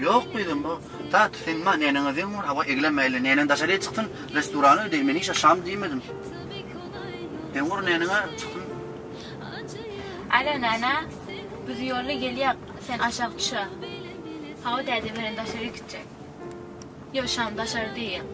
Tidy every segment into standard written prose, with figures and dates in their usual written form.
Yok dedim bu. Ta sen ma nenin azın var hava eglemeyle nenen dışarıya çıktın restoranı ödeyim hiç şam demedim. Ben vur nenene çıktın. Alo nana. Biz yolla geliyor. Sen aşağı düşe. Hava dedi veren dışarı gidecek. Yok şam dışarı değil.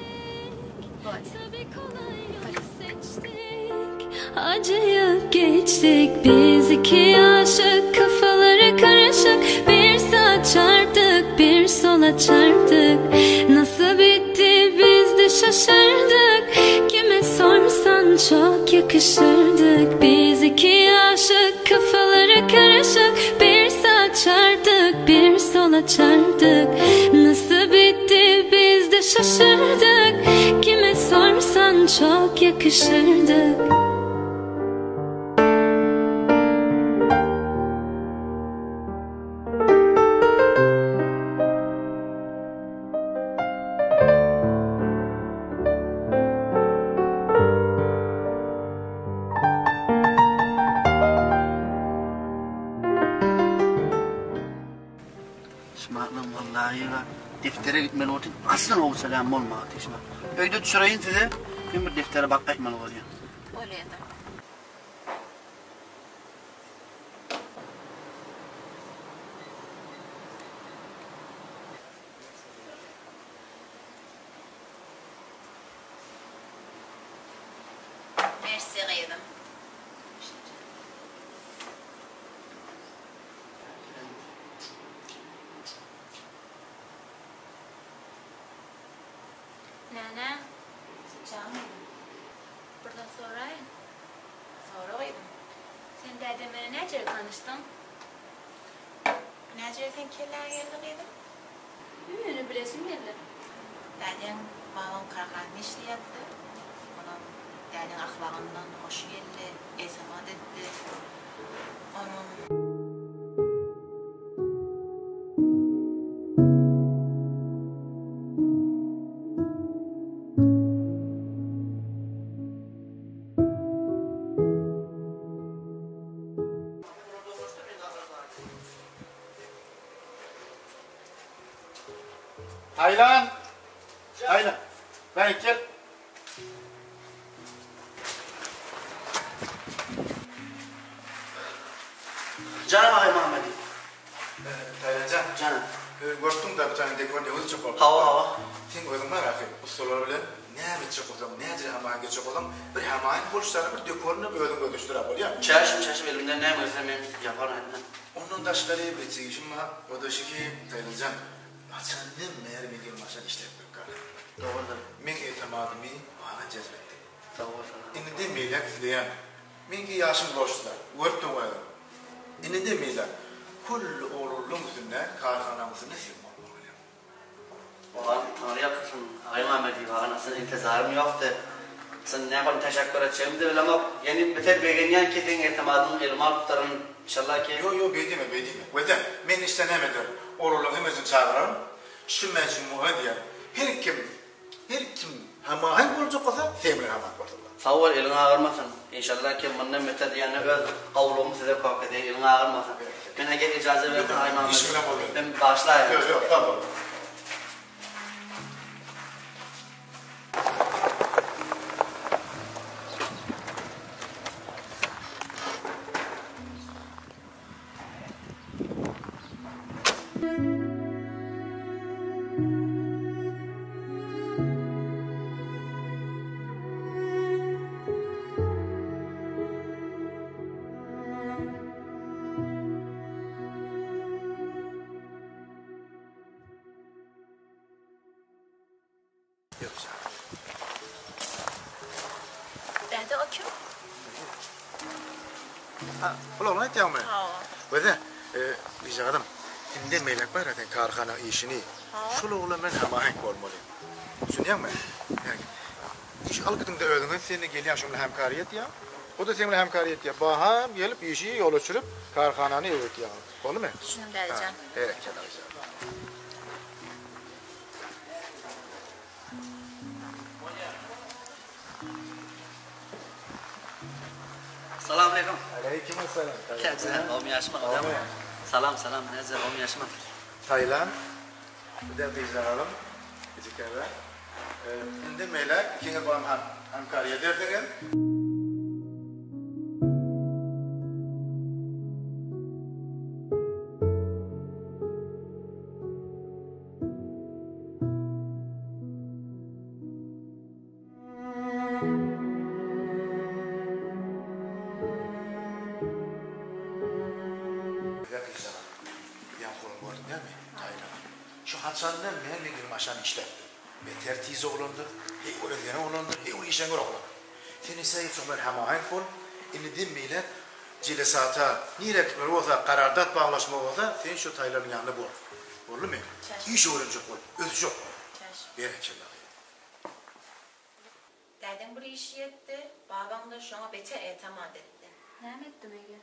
Acıyıp geçtik biz iki aşık, kafaları karışık. Bir sağa çarptık, bir sola çarptık. Nasıl bitti biz de şaşırdık. Kime sorsan çok yakışırdık. Biz iki aşık, kafaları karışık. Bir sağa çarptık, bir sola çarptık. Nasıl bitti biz de şaşırdık. Kime sorsan çok yakışırdık. İsmail'im vallahi ya deftere gitmeli oldum. Aslan o selam olmadı İsmail. Öyde düşüreyim size. Ben bir deftere bakayım oluyor. Oluyor da. Mersi kıydım. Nana, sıcağım mı? Buradan sorayım. Sorayım. Sen dedemle nece tanıştın? Nece sen kirler geldiydin? Öyle bilesim geldi. Dedem babam karakanlı işleyaptı. Onun dedem ahlakından hoş geldi, esamat etti. Onun Taylan. Taylan. Ben gel. Canım ağabey Muhammed'i. Taylancan. Canım. Gördüm da bir tane dekor yavuz çok oldu. Hava. Sen koydun mu Rafi? Ustalar bile ne mi çok oldum, ne acı hemen geçecek oldum. Bir hemen borçlarını bir dekorunu böyle götürdüler böyle ya. Çarşım elimden ne yapıyorsam ben yaparım. Onun taşları bir çekişim var. O da şu ki Taylancan. Açan ne meğer milyon maşan işte yapıyor. Doğrudur. Men etimadımı bana cezbetti. Doğrudur. İni de meylek diyen. Men ki yaşım borçlar. Vörttüm var. İni de meylek. Kul oğlum üzerine karhanamızın nasıl olmalı? Oğlan Tanrı'ya kısım. Ağabey Muhammed'i var. Nasıl intizarım yoktu. Sen ne yapalım teşekkür edeceğim de ama yeni beter beğeniyen ki senin etimadın elma tutarım. İnşallah ki... Yo bedime. Veda men istenemedim. Oğlumuzun çağırırım. Şu mecmuğa diye. Her kim hemen olacak olsa sevmeli hemen olacak. Sağ ol elini ağırmasın. İnşallah ki bundan beter yani öz kavlumu size kork edeyim. Elini ağırmasın. Ben eğer icazı verirsen Ağabey Muhammed. Ben başlayayım. Yok tamam. Dede o kim? Ha, ulan ne diyorsun? Ha. Veda, rica ederim. Şimdi meylek var zaten karhana işini. Şunu ulan ben hemen olmalıyım. Düşünüyor musun? Yani, iş algıdığında öğrendin, seninle geliyor şunla hemkariyet ya. O da seninle hemkariyet ya. Baham gelip işi yola sürüp karhananı evet ya. Oldu mu? Düşündüm dedecan. Evet canım. Selamünaleyküm. Aleykümselam. Kâzâ, oğum yaşma. Salam, nezir, oğum yaşma. Taylan, Bir de diyeceğim. Bizikere. Şimdi meyle ikiniz bana Ankara'ya derdiniz. Hasan'dan ben bir maşan işlettim. Beter tiz oğlandır, hey öğrenen oğlandır, hey o işen oğlandır. Seni sayıp sonra hamahen kol, inni dinmeyle cilesata, nirek olsa karardat bağlaşma olsa, sen şu tayların yanında bol. Bollu mu? İş öğrenecek bol, özü çok. Bereketler. Derdim buraya işi yetti, babam da şu an beter etimat etti. Ne ettim Ege?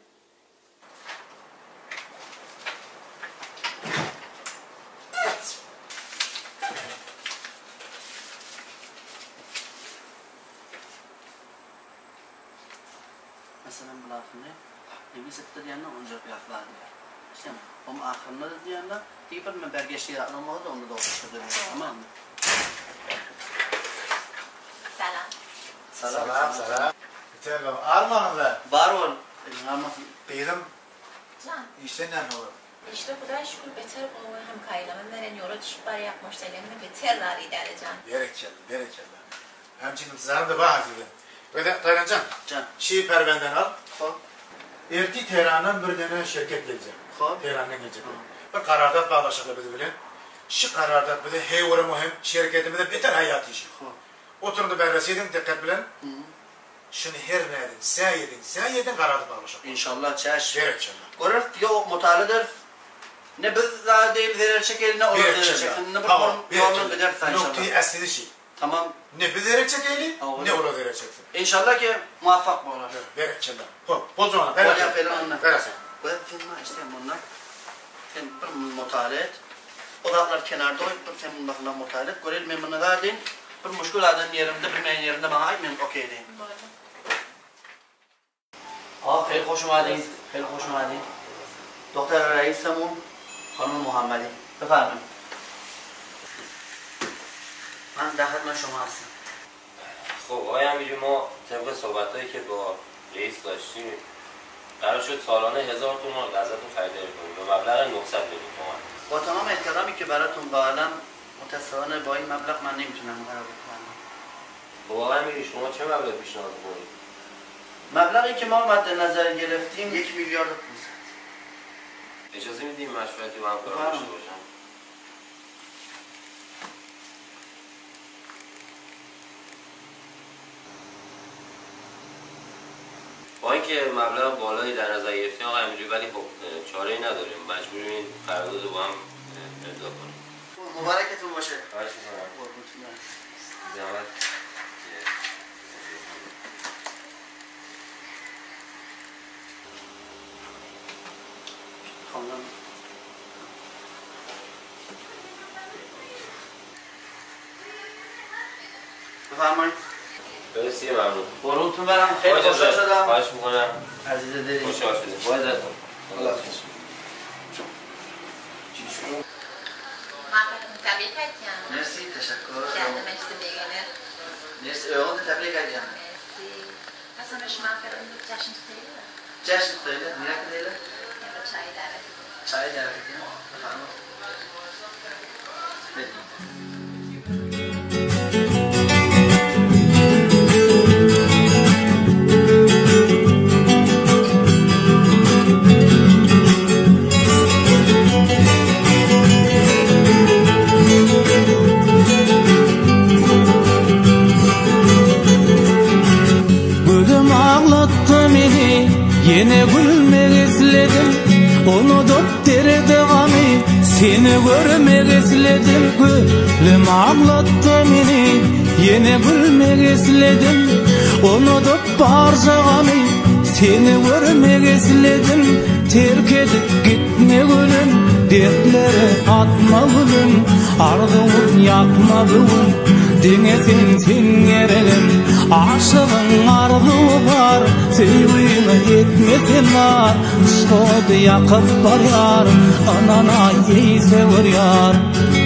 Mesela bu lafını, bir sefer diyenler onca bir laflar diyor. İşte ama ahırında da diyenler, iyi bir belgeçliği anlamalı da onu da oluşturdu. Tamam mı? Selam. Selam. Biter baba, Arman'la. Var ol, Arman. Beydim, Can, işten ne olur? işte Xuday şükür beter onu hem kaylamın veren yola düşüp bari yapmış delemini beterler idare Can. Bereketler. Hemçinin sizlerim de bahar edin. Ve Taylancan, Can. Şii pervenden al. Hop. Erti Tehran'dan bir tane şirket gelecek. Hop. Tehran'dan gelecek. Bir karardat bağlaşıklı bizi bilen. Şu karardat bizi heyvara mühim şirketimizde beter hayat işi. Oturdu berresiydim dikkat bilen. Şunu her neydin, sen yedin karardat bağlaşıklı. İnşallah çeş. Bereketler. Görür yok mutalidir. Ne biz daha değil verir çekelim ne olur verir çekelim. Ne Tamam. bir yolunu gidersen inşallah. Noktayı esnedi şey. Tamam. Ne biz verir çekelim, ne olur verir çekelim. İnşallah ki muvaffak bu olur. Bereketler. Boz ona. Oya falan onlar. Verasın. Bu firma işte bunlar. Sen bir mutali et. Odaklar kenarda oyup sen bunlarla mutali et. Görelim ben bunu verdiğin. Bir muşkul adın yerimde, bilmeyen yerimde bana ait ben okey diyeyim. Hayır hoşuma değil. Hayır hoşuma değil. Doktor Reis Samu, Hanım Muhammedi. Efendim. من دهد شما هستم. خب آقای امیری ما طبق صحبتایی که با رئیس داشتیم قرار شد سالانه 1000 تومان ازتون خریداری کنیم به مبلغ 900 میلیون تومان. با تمام احترامی که براتون قائلم متأسفانه با این مبلغ من نمیتونم قرارداد کنم. خب آقای امیری شما چه مبلغ پیشنهاد می‌کنید؟ مبلغی که ما مد نظر گرفتیم 1 میلیارد 500. اجازه میدیم مشورتی با همکاران داشته باشم؟ با اینکه مبلغ بالایی در نظر گرفتیم آقای امیری ولی خب چاره‌ای نداریم مجبوریم این قرارداد رو با هم امضا کنیم. مبارکتون باشه. خواهش می‌کنم. زحمت. خانم بفرمایید. بسیار ممنون. قربونتون برم. خیلی خوشحال شدم. خواهش می‌کنم. عزیز دلی. خوشحال شدیم. با عزتون. الله حافظ. Tebrik ediyorum. Merci, teşekkür ederim. Kendime istediğine. Merci, onu da tebrik ediyorum. Merci. Hasan Işman Ferhan'ın yaşını söyle. Cəşn söyle, niyə deyirlər? Ya da çayı davet edin. Çayı davet edeyim. Efendim. Yine gülmek istedim, onu döptürdü gami. Seni görmek istedim, gülüm ağlattı beni. Yine gülmek istedim, onu döp barca gami. Seni görmek istedim, terk edip gitme gülüm. Dertlere atma gülüm, ardımın yakma gülüm. Dine sen gerelim, aşığın arzuğu var. Sevgimi etmesin var, şodu yakıp var yar. Anana iyi sever yar.